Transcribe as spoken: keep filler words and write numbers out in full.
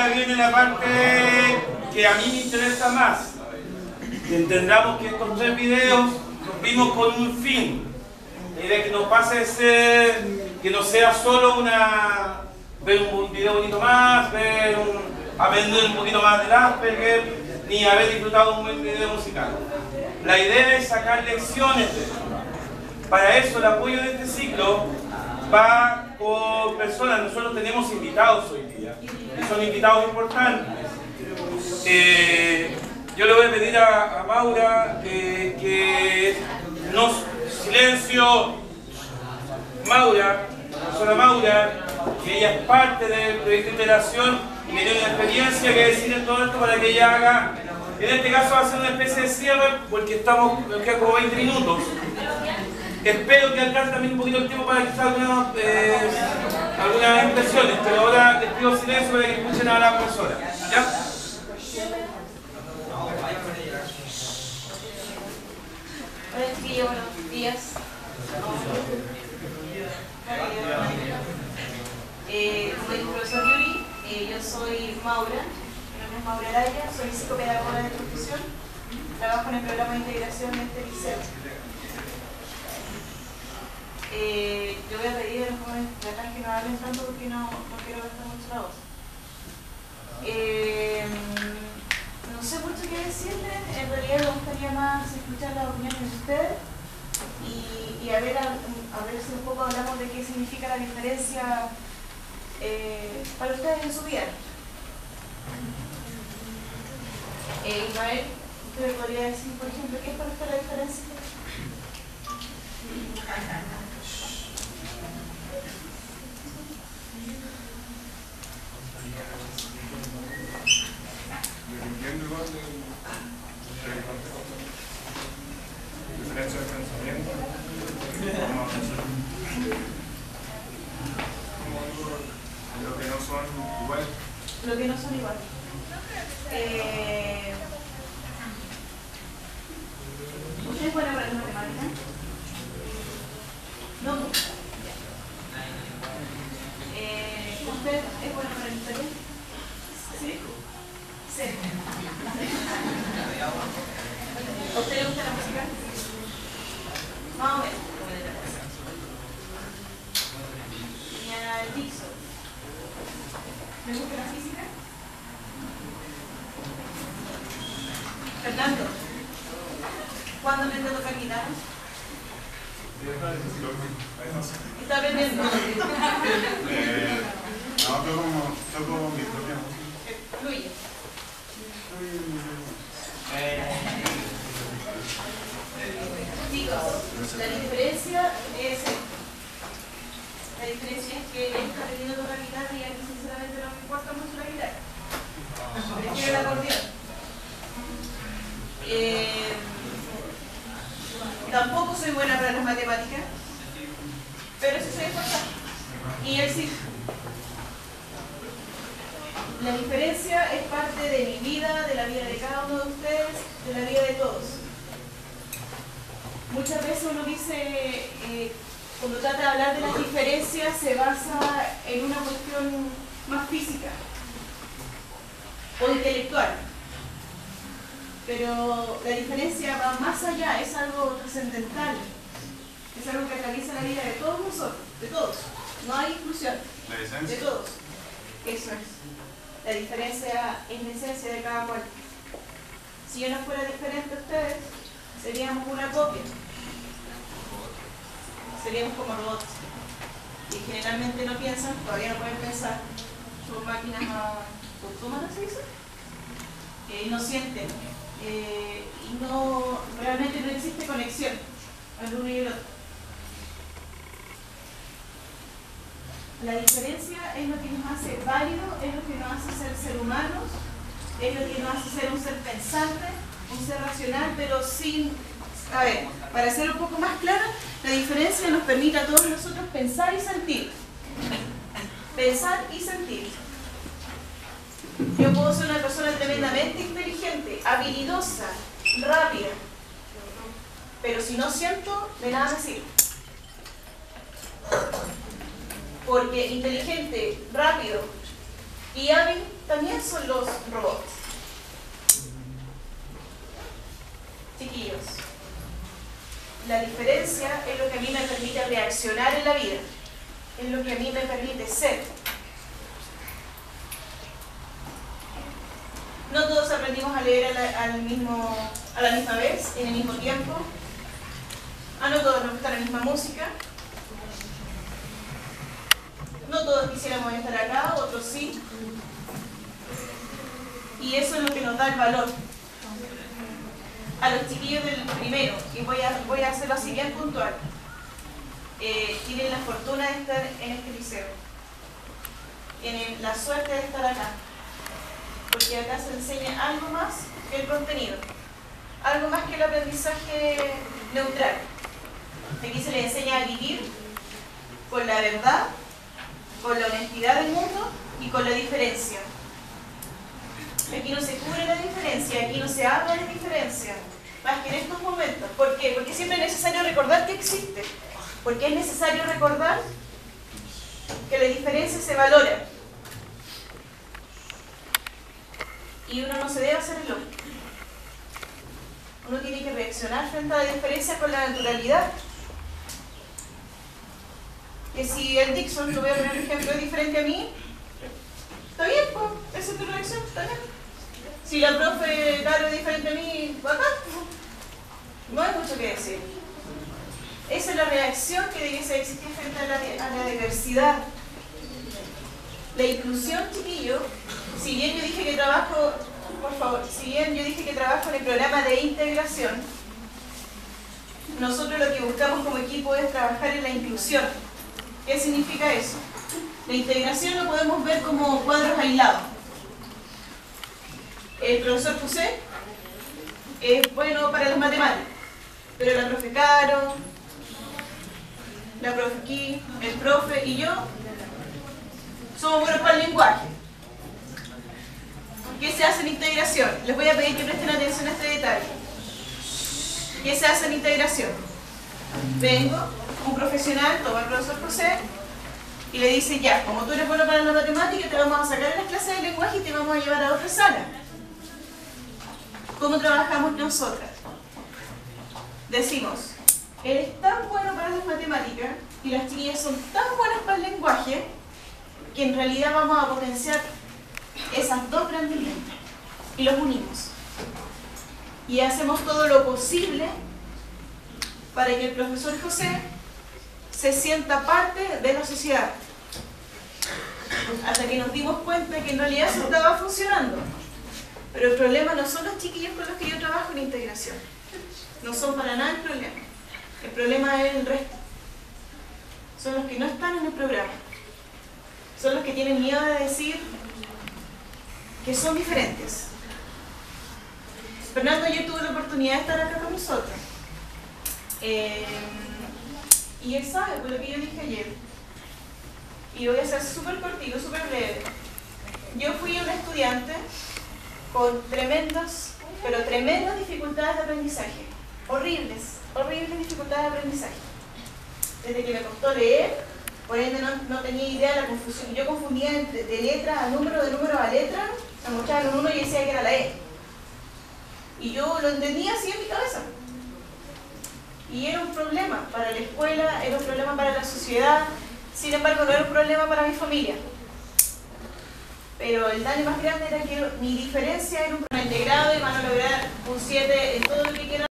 ahora viene la parte que a mí me interesa más. Que entendamos que estos tres videos los vimos con un fin. La idea es que no pase de ser, que no sea solo una, ver un video bonito más, ver un, aprender un poquito más del Asperger, ni haber disfrutado un buen video musical. La idea es sacar lecciones de esto. Para eso el apoyo de este ciclo va con personas. Nosotros tenemos invitados hoy día, y son invitados importantes. Eh, yo le voy a pedir a, a Maura eh, que nos... Silencio. Maura, la profesora Maura, que ella es parte del proyecto de integración y que tiene una experiencia que decir en todo esto para que ella haga, en este caso va a ser una especie de cierre porque estamos, nos quedan como veinte minutos. Espero que alcance también un poquito el tiempo para quizás algunas, eh, algunas impresiones, pero ahora les pido silencio para que escuchen a la profesora. ¿Ya? Hola chiquillos, buenos días. Eh, como dijo el profesor Yuri, eh, yo soy Maura, mi nombre es Maura Araya, soy psicopedagoga de profesión, trabajo en el programa de integración de este liceo. Eh, yo voy a pedir a los jóvenes de acá que no hablen tanto porque no, no quiero gastar mucho la voz. Eh, no sé mucho qué decirles, en realidad me gustaría más escuchar las opiniones de ustedes y, y a, ver, a, a ver si un poco hablamos de qué significa la diferencia eh, para ustedes en su vida. Eh, Ismael, ¿usted me podría decir, por ejemplo, qué es para usted la diferencia? Diferencia de pensamiento, lo que no son igual. Lo que no son igual. Eh, ¿Usted es buena para las matemáticas? No mucho. Eh, ¿Usted es buena para la historia? ¿Sí? Sí. ¿A usted le gusta la música? Más o menos. Y al Dixon. ¿Le gusta la física? Fernando, ¿cuándo aprendió a tocar guitarra? ¿Está aprendiendo? Eh, no, toco, toco mi propia música. Fluye. Chicos, la diferencia es la diferencia es que él está aprendiendo a tocar guitarra y a mí sinceramente no me importa mucho la guitarra. Prefiero el acordeón. Eh, tampoco soy buena para las matemáticas, pero sí soy esforzada. Y él sí. La diferencia es parte de mi vida, de la vida de cada uno de ustedes, de la vida de todos. Muchas veces uno dice, eh, cuando trata de hablar de las diferencias, se basa en una cuestión más física o intelectual. Pero la diferencia va más allá, es algo trascendental. Es algo que atraviesa la vida de todos nosotros, de todos. No hay exclusión. La esencia. De todos. Eso es. La diferencia es la esencia de cada cual. Si yo no fuera diferente a ustedes, seríamos una copia. Seríamos como robots. Y generalmente no piensan, todavía no pueden pensar. Son máquinas autómatas, ¿se dice? Eh, y no sienten. Eh, y no, realmente no existe conexión al uno y el otro. La diferencia es lo que nos hace válidos, es lo que nos hace ser ser humanos, es lo que nos hace ser un ser pensante, un ser racional, pero sin... A ver, para ser un poco más clara, la diferencia nos permite a todos nosotros pensar y sentir. Pensar y sentir. Yo puedo ser una persona tremendamente inteligente, habilidosa, rápida, pero si no siento, de nada me sirve. Porque inteligente, rápido y hábil también son los robots. Chiquillos, la diferencia es lo que a mí me permite reaccionar en la vida, es lo que a mí me permite ser. No todos aprendimos a leer a la, al mismo, a la misma vez, en el mismo tiempo. A no todos nos gusta la misma música. No todos quisiéramos estar acá, otros sí. Y eso es lo que nos da el valor. A los chiquillos del primero, y voy a, voy a hacerlo así bien puntual, eh, tienen la fortuna de estar en este liceo. Tienen la suerte de estar acá. Porque acá se enseña algo más que el contenido. Algo más que el aprendizaje neutral. Aquí se les enseña a vivir con la verdad, con la honestidad del mundo y con la diferencia. Aquí no se cubre la diferencia, aquí no se habla de diferencia, más que en estos momentos. ¿Por qué? Porque siempre es necesario recordar que existe. Porque es necesario recordar que la diferencia se valora. Y uno no se debe hacer el loco. Uno tiene que reaccionar frente a la diferencia con la naturalidad. Que si el Dixon, lo voy a poner un ejemplo, es diferente a mí, está bien, pues, esa es tu reacción, está bien. Si la profe Caro es diferente a mí, bacán, no hay mucho que decir. Esa es la reacción que debe existir frente a la, a la diversidad. La inclusión, chiquillo, si bien yo dije que trabajo, por favor, si bien yo dije que trabajo en el programa de integración, nosotros lo que buscamos como equipo es trabajar en la inclusión. ¿Qué significa eso? La integración lo podemos ver como cuadros aislados. El profesor José es bueno para las matemáticas, pero la profe Caro, la profe Ki, el profe y yo somos buenos para el lenguaje. ¿Qué se hace en integración? Les voy a pedir que presten atención a este detalle. ¿Qué se hace en integración? Vengo, un profesional, toma el profesor José y le dice, ya, como tú eres bueno para la matemática, te vamos a sacar de las clases de lenguaje y te vamos a llevar a otra sala. ¿Cómo trabajamos nosotras? Decimos, él es tan bueno para las matemáticas y las chiquillas son tan buenas para el lenguaje que en realidad vamos a potenciar esas dos grandes lenguas y los unimos. Y hacemos todo lo posible para que el profesor José se sienta parte de la sociedad. Hasta que nos dimos cuenta que en realidad eso estaba funcionando. Pero el problema no son los chiquillos con los que yo trabajo en integración. No son para nada el problema. El problema es el resto. Son los que no están en el programa. Son los que tienen miedo de decir que son diferentes. Fernando ayer tuvo la oportunidad de estar acá con nosotros. Eh, y él sabe por lo que yo dije ayer. Y voy a ser súper cortito, súper breve. Yo fui una estudiante con tremendas, pero tremendas dificultades de aprendizaje. Horribles, horribles dificultades de aprendizaje. Desde que me costó leer, por ende no, no tenía idea de la confusión. Yo confundía de, de letra a número, de número a letra, me mostraban un uno y decía que era la E. Y yo lo entendía así en mi cabeza. Y era un problema para la escuela, era un problema para la sociedad, sin embargo no era un problema para mi familia. Pero el daño más grande era que mi diferencia era un problema integrado y van a lograr un siete en todo lo que quieran.